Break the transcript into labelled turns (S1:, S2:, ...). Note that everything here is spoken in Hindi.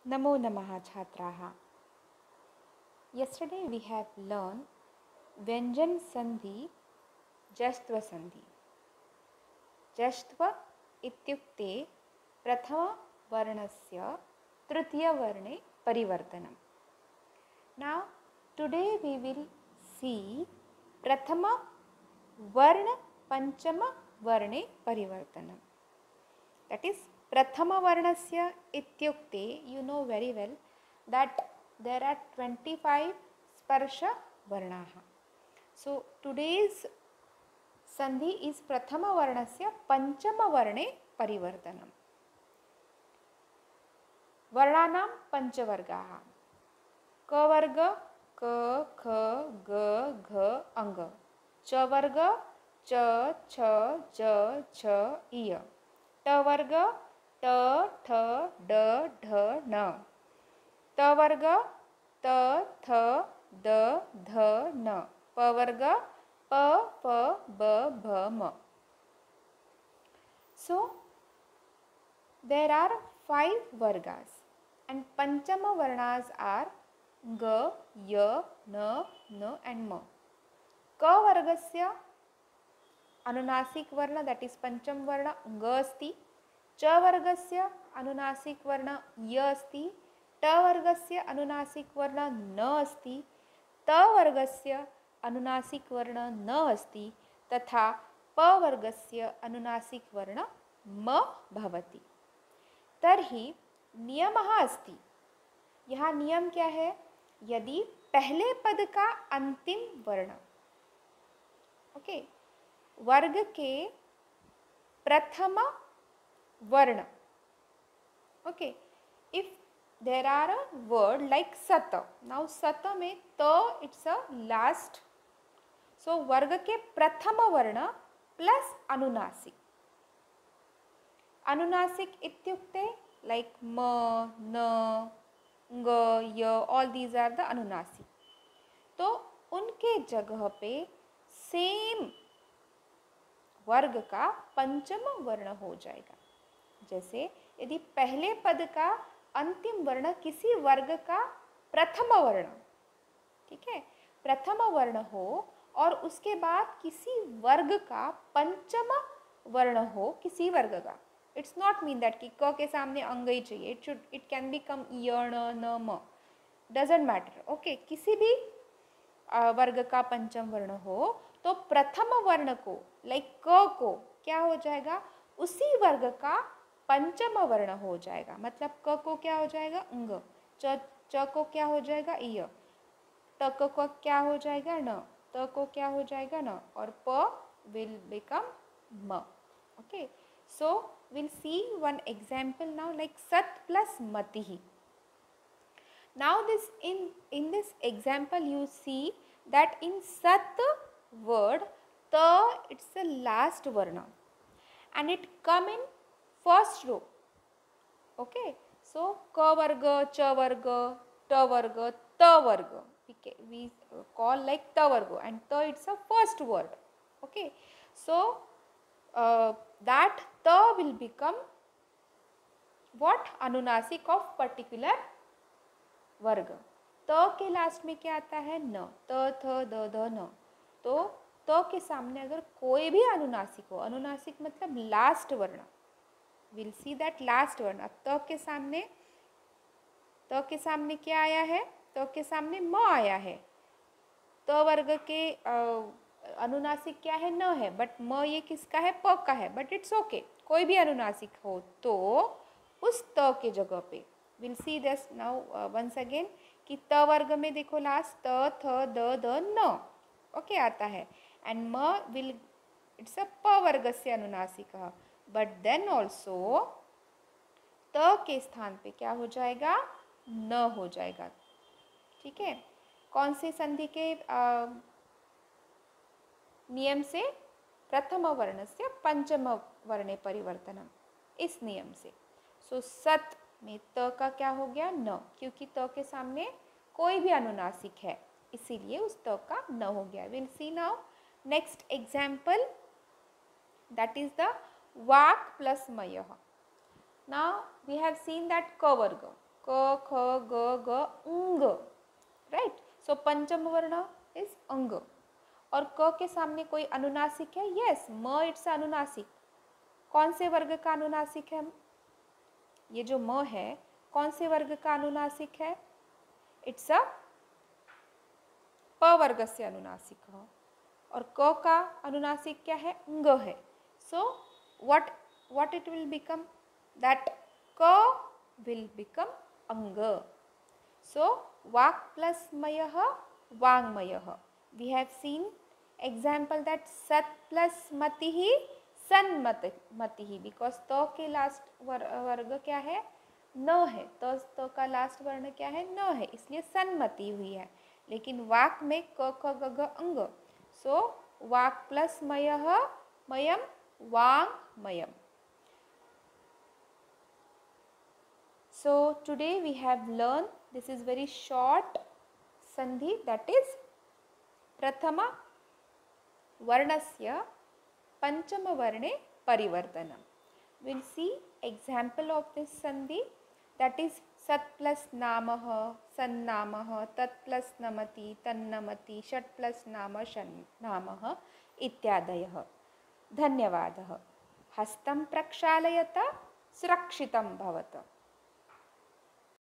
S1: Namo Namaha Chhatraha. Yesterday we have learned Vyanjan Sandhi, Jashtva Sandhi. Jashtva इत्युक्ते प्रथमवर्णस्य तृतीयवर्णे परिवर्तनम्. Now today we will see प्रथम वर्ण पंचम वर्णे परिवर्तनम्. That is प्रथम वर्णस्य इत्युक्ते you know very well that there are 25 sparsha varnaha. So today's sandhi is prathama varnasya panchama varne परिवर्तनम्. वर्णानां पंचवर्गाः. क वर्ग क ख ग घ अंग. च वर्ग च छ ज छ इय. ट वर्ग ट ठ ड ढ न. त वर्ग त थ द ध न. प वर्ग प फ ब भ म. So there are 5 vargas and panchama varnas are g, y, n and m. क वर्गस्य अनुनासिक वर्ण that is पंचम वर्ण ग अस्ति. च वर्गस्य अनुनासिक वर्ण य अस्ति. ट वर्गस्य अनुनासिक वर्ण न अस्ति. त वर्गस्य अनुनासिक वर्ण न अस्ति तथा प वर्गस्य अनुनासिक वर्ण म भवति. तर्हि नियमः अस्ति. यहाँ नियम क्या है? यदि पहले पद का अंतिम वर्ण वर्ग के प्रथम वर्ण if there are a word like sata. Now sata में त it's a last. So वर्ग के प्रथम वर्ण plus अनुनासिक. अनुनासिक इत्युक्ते like म, न, ग, य, all these are the अनुनासिक. तो उनके जगह पे सेम वर्ग का पंचम वर्ण हो जाएगा. जैसे यदि पहले पद का अंतिम वर्ण किसी वर्ग का प्रथम वर्ण, ठीक है, प्रथम वर्ण हो और उसके बाद किसी वर्ग का पंचम वर्ण हो किसी वर्ग का. इट्स नॉट मीन दैट कि क के सामने अंग ही चाहिए. इट कैन बिकम य, न, म, डजेंट मैटर. ओके, किसी भी वर्ग का पंचम वर्ण हो तो प्रथम वर्ण को लाइक क को क्या हो जाएगा? उसी वर्ग का पंचम वर्ण हो जाएगा. मतलब क को क्या हो जाएगा? अंग. च को क्या हो जाएगा? इय. ट को क्या हो जाएगा? न. त को क्या हो जाएगा? न. और प विल बिकम म. Okay, so will see one example now like सत प्लस मति. Now in this example you see that in sat word ta it's the last varna and it come in first row. Okay, so ka varga, cha varga, ta varga, ta varga. We call like ta varga and ta it's a first word. Okay, so that ta will become what? अनुनासिक of particular वर्ग. त के लास्ट में क्या आता है? न. त थ द ध न. तो त के सामने अगर कोई भी अनुनासिक हो, अनुनासिक मतलब लास्ट वर्ण, विल सी दैट लास्ट वर्ण. अब त के सामने क्या आया है? त के सामने म आया है. त वर्ग के अनुनासिक क्या है? न है. बट म ये किसका है? प का है. बट इट्स ओके, कोई भी अनुनासिक हो तो उस त के जगह पे will see this now once again कि त वर्ग में देखो लास्ट त थ द ध न ओके आता है एंड म विल इट्स अ प वर्ग से अनुनासिक. बट देन ऑल्सो त के स्थान पे क्या हो जाएगा? न हो जाएगा. ठीक है, कौन से संधि के नियम से? प्रथम वर्ण से पंचम वर्णे परिवर्तनम, इस नियम से. सो सत में त का क्या हो गया? न, क्योंकि त के सामने कोई भी अनुनासिक है इसीलिए उस त का न हो गया. Will see now next example that is the वाक प्लस मयः. Now we have seen that ka varga. क ख ग घ ङ, राइट. सो पंचम वर्ण इज अंग. और क के सामने कोई अनुनासिक है? यस, म इट्स अनुनासिक. कौन से वर्ग का अनुनासिक है? ये जो म है कौन से वर्ग का अनुनासिक है? इट्स अ प वर्ग से अनुनासिक है. और क का अनुनासिक क्या है? ङ है. सो what it will become? That क will become अंग. So वाक् plus मयः वाङ्मयः. We have seen example that सत् plus मतिः सन्मतिः, because त के लास्ट वर्ग क्या है? न है. त का लास्ट वर्ण क्या है? न है, इसलिए सन्मति हुई है. लेकिन वाक् में क ख ग घ अंग. सो वाक् प्लस मयः मयम वाङ्मयम्. So today we have learned, this is very short sandhi, that is prathama varnasya panchama varne parivartanam. We'll see example of this sandhi, that is sat plus namah sannamah, tat plus namati tannamati, shat plus nama shannamah इत्यादयः. धन्यवादः. हस्तं प्रक्षालयत सुरक्षितं भवत.